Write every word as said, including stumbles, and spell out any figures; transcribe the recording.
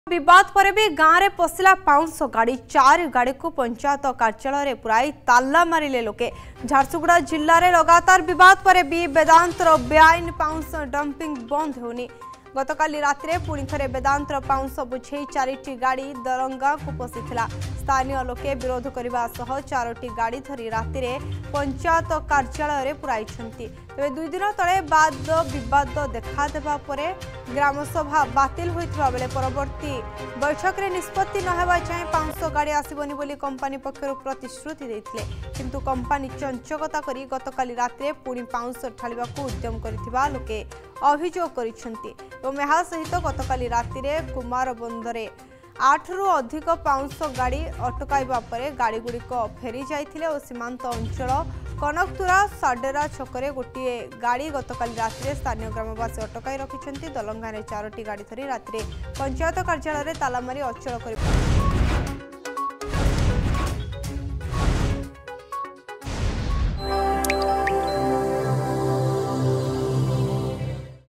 विवाद पर भी गाँव में पशिला पाउंस गाड़ी चार गाड़ी को पंचायत कार्यालय पुराई ताला मारे लोके। झारसुगुड़ा जिले में लगातार विवाद पर भी वेदांतर बेआईन पाउंस डंपिंग बंद होनी। गतकाली रात्रे पुणी थे वेदांतर पाउंस बुझे चारिटी गाड़ी दरंगा को पशिला। स्थानीय लोके विरोध करने सह चारोटी गाड़ी धरी राति पंचायत कार्यालय पुराई। तेरे दुई दिन तले बाद विवाद देखा देवा परे ग्रामसभा बातिल होइथिबा बेले परवर्ती बैठक रे निष्पत्ति न हेबा जाय पाँच सौ गाड़ी आसीबनी बोली कंपनी पक्षरु प्रतिश्रुति देथिले, किंतु कंपनी चंचकता करी गतकाली रात्रे पुणी पाँच सौ ढालिबाकू उद्यम करिथिबा लोके अभियोग करिसेंती। एवं ଏହା सहित गतकाली रात्रि कुमार बंदरे आठ रु अधिक पाँच सौ गाड़ी अटकाइबा परे गाड़ी गुड़िक फेरी जाइथिले और सीमांत अंचल कनकतुरा साडेरा छकरे गोटे गाड़ी गतकाली रात्रि स्थानीय ग्रामवासी अटकाई रखिछंती। दलंगा चारोटी गाड़ी धरी रात्रि पंचायत कार्यालय तालामारी अचल कर